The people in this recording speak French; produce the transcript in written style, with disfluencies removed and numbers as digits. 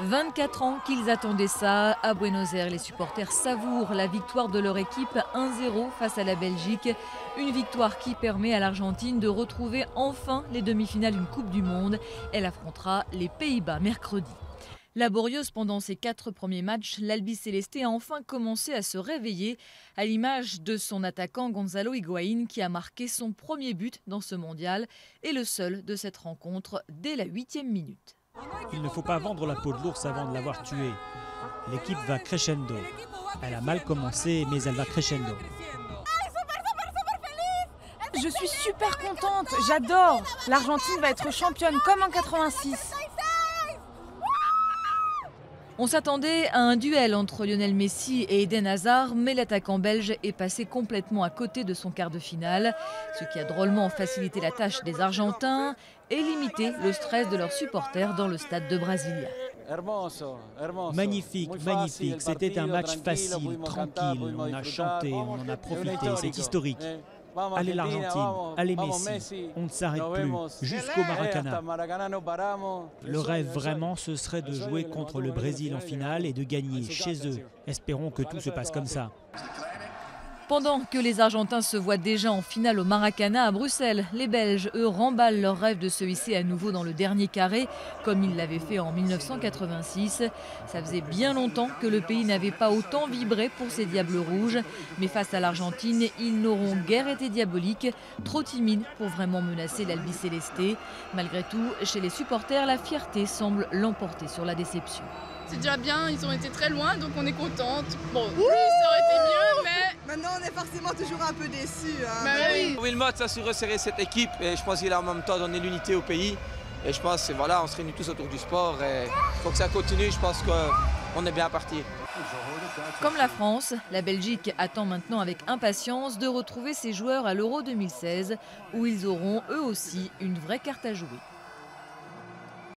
24 ans qu'ils attendaient ça. À Buenos Aires, les supporters savourent la victoire de leur équipe 1-0 face à la Belgique. Une victoire qui permet à l'Argentine de retrouver enfin les demi-finales d'une Coupe du Monde. Elle affrontera les Pays-Bas mercredi. Laborieuse pendant ses 4 premiers matchs, l'Albiceleste a enfin commencé à se réveiller, à l'image de son attaquant Gonzalo Higuaín qui a marqué son premier but dans ce mondial et le seul de cette rencontre dès la 8e minute. Il ne faut pas vendre la peau de l'ours avant de l'avoir tué. L'équipe va crescendo. Elle a mal commencé, mais elle va crescendo. Je suis super contente, j'adore. L'Argentine va être championne comme en 86. On s'attendait à un duel entre Lionel Messi et Eden Hazard, mais l'attaquant belge est passé complètement à côté de son quart de finale, ce qui a drôlement facilité la tâche des Argentins et limité le stress de leurs supporters dans le stade de Brasilia. Magnifique, magnifique. C'était un match facile, tranquille. On a chanté, on en a profité, c'est historique. Allez l'Argentine, allez Messi, on ne s'arrête plus, jusqu'au Maracanã. Le rêve vraiment, ce serait de jouer contre le Brésil en finale et de gagner chez eux. Espérons que tout se passe comme ça. Pendant que les Argentins se voient déjà en finale au Maracanã à Bruxelles, les Belges, eux, remballent leur rêve de se hisser à nouveau dans le dernier carré, comme ils l'avaient fait en 1986. Ça faisait bien longtemps que le pays n'avait pas autant vibré pour ses Diables Rouges. Mais face à l'Argentine, ils n'auront guère été diaboliques, trop timides pour vraiment menacer l'Albiceleste. Malgré tout, chez les supporters, la fierté semble l'emporter sur la déception. C'est déjà bien, ils ont été très loin, donc on est contente. Bon, plus ça aurait été mieux, mais... Maintenant, on est forcément toujours un peu déçus. Hein. Bah oui. Wilmot a su resserrer cette équipe et je pense qu'il a en même temps donné l'unité au pays. Et je pense que voilà, on se réunit tous autour du sport et il faut que ça continue. Je pense qu'on est bien parti. Comme la France, la Belgique attend maintenant avec impatience de retrouver ses joueurs à l'Euro 2016 où ils auront eux aussi une vraie carte à jouer.